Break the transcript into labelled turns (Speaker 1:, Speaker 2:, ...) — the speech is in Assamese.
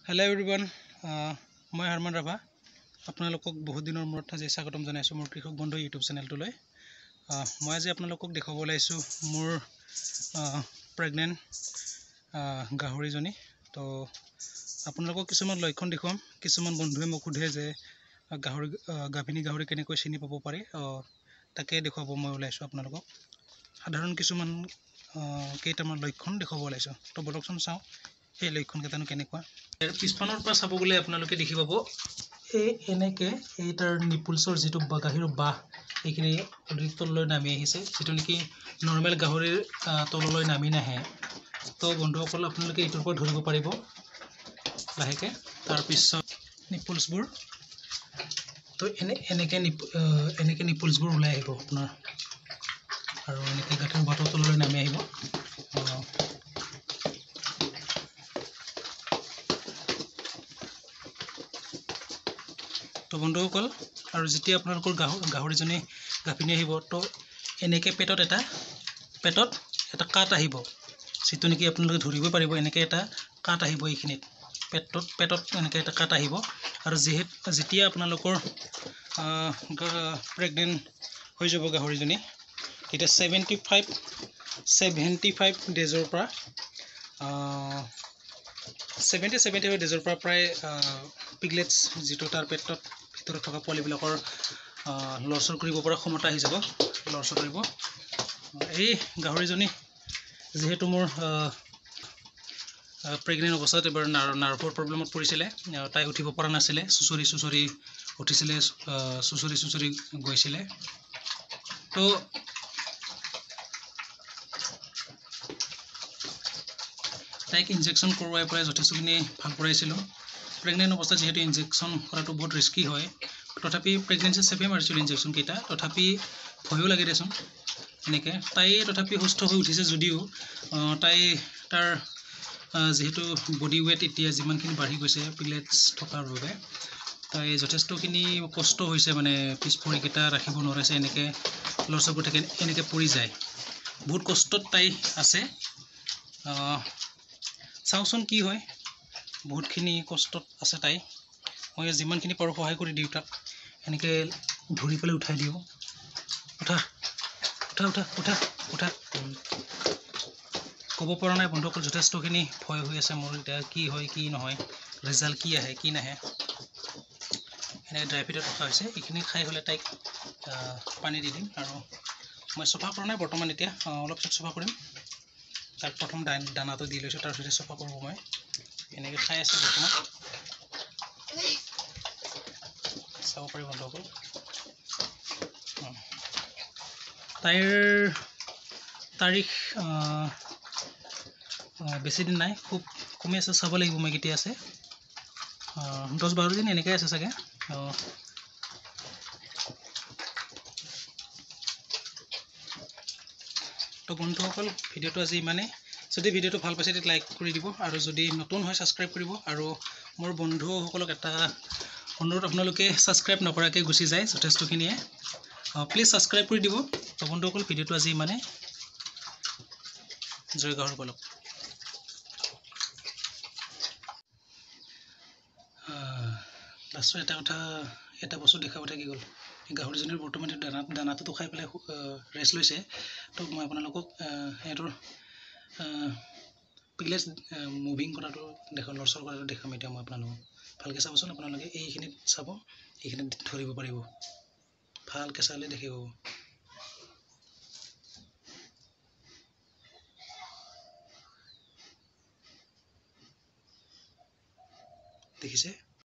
Speaker 1: हेलो एवरीवन मैं हरमान राभा आपनालोকক बहुत दिनर मूरत आज स्वागतम जनाइছো मोर कृषक बंधु यूट्यूब चेनेलटोলৈ मैं आज आपनालोকক देखाब ओलाइছো मोर प्रेगनेंट गाहरिजनी तो आपनालोকক किछुमान लक्षण देखुवाम किछुमान बंधुए মোক सोधे जे गाहरि गाभिनी गाहरि केनेকৈ चिनि पाब पारे ताके देखाब मैं ओलाइছো आपनालोকক साधारण किछुमान केइटामान लक्षण देखाब ओलाइছো तो बलकसन चाও এই লক্ষণ কেটানো কেনেকুৱা এর পিছপানৰ পৰা চাব গলে আপোনালোকে দেখি পাব এই এনেকে এইটাৰ নিপুলছৰ যেটো গাহৰিৰ বাহ এইখিনি তললৈ নামি আহিছে যেটো নেকি নরমাল গাহৰিৰ তললৈ নামি নাহে তো বন্ধুসকল আপোনালোকে এইটোৰ পৰা ধৰিব পাৰিব লাহেকে তাৰ পিছত নিপুলছবোৰ তো এনেকে নিপুলছবোৰ ওলাই আহিব আপোনাৰ আৰু এনেকে গাহৰিৰ বাহৰ তললৈ নামি আহিব तो बंधुসকল और जेतिया आपनालोকৰ गाहरिजनी गाभिनी আহিব तो এনেকে पेटत এটা काट আহিব যেটো নেকি আপোনালোকে ধৰিব পাৰিব এনেকে এটা काट আহিব এইখিনিত पेटत এনেকে এটা काट আহিব আৰু যেতিয়া আপোনালোকৰ প্ৰেগনেন্ট হৈ যাব গাহৰিজনী এটা 75 ডেজৰ পৰা 70 ডেজৰ পৰা প্ৰায় পিগলেটস যেটো তাৰ পেটত ভিতৰত থকা পলিবিলাকৰ লৰচৰ কৰিব পৰা ক্ষমতা আহি যাব লৰচৰ কৰিব এই গাহৰিজনী যেহেতু মোৰ প্ৰেগনেন্ট অৱস্থাত এবাৰ নাৰ্ভৰ প্ৰব্লেমত পৰিছিলে তাই উঠিব পৰা নাছিলে সুচৰি উঠিছিলে সুচৰি গৈছিলে তো তাইক ইনজেকশন কৰোৱাই পৰাই যথেষ্টখিনি ভাল কৰাইছিলো প্ৰেগনেন্ট অৱস্থা যেহেতু ইনজেকশন কৰাটো বহুত ৰিস্কি হয় তথাপি প্ৰেগনেন্সি সেফে মাৰিছিল ইনজেকশন কেইটা তথাপি ভয়ও লাগে দেচোন এনেকে তাই তথাপি সুস্থ হৈ উঠিছে যদিও তাই তাৰ যেহেতু বডি ওয়েট এতিয়া যিমানখিনি বাঢ়ি গৈছে পিগলেটস থকাৰ বাবে তাই যথেষ্টখিনি কষ্ট হৈছে মানে পিছ ভৰিকেইটা ৰাখিব নোৱাৰিছে এনেকে লৰচৰবোৰ থাকে এনেকে পৰি যায় বহুত কষ্টত তাই আছে চাওচোন কি হয় বহুতখিনি কষ্টত আছে তাই মই যিমানখিনি পাৰো সহায় কৰি দিও তাক এনেকে ধৰি পেলাই উঠাই দিও উঠা কব পৰা নাই বন্ধুসকল যথেষ্টখিনি ভয় হৈ আছে মোৰ এটা কি হয় কি নহয় ৰিজাল্ট কি আহে কি নাহে এনে ড্ৰাই ফিডত ৰখা হৈছে এইখিনি খাই হলে তাইক পানী দি দিম আৰু মই সফা কৰা নাই বৰ্তমান এতিয়া অলপ পিছত সফা কৰিম তাক প্ৰথম দানাটো দি লৈছো তাৰ পিছত সফা কৰিব মই এনেকে খাই আছে বৰ্তমান চাব পাৰি বন্ধুসকল তাইৰ তাৰিখ বেছি দিন নাই খুব কমে আছে চাব লাগিব মই কেতিয়া আছে 10-12 দিন এনেকৈ আছে চাগে তো বন্ধুসকল ভিডিওটো আজি ইমানে যদি ভিডিওটো ভাল পাইছে তেতিয়া লাইক কৰি দিব আৰু যদি নতুন হয় সাবস্ক্ৰাইব কৰিব আৰু মোৰ বন্ধুসকলক এটা অনুৰোধ আপোনালোকে সাবস্ক্ৰাইব নকৰাকৈ গুচি যায় যথেষ্টখিনিয়ে প্লিজ সাবস্ক্ৰাইব কৰি দিব তো বন্ধুসকল ভিডিওটো আজি ইমানে জয় গাহৰিসকলক লাষ্টত এটা বস্তু দেখাব থাকি গ'ল গাহৰিজনীৰ বৰ্তমান দানাটো খাই পেলাই ৰেষ্ট লৈছে তো মই আপোনালোকক এটোৰ পিগলেটস মুভিং কৰাটো দেখাম লৰচৰ কৰাটো দেখাম এতিয়া মই আপোনালোকক ভালকৈ চাবচোন আপোনালোকে এইখিনিত চাব এইখিনিত ধৰিব পাৰিব ভালকৈ চালে দেখিব দেখিছে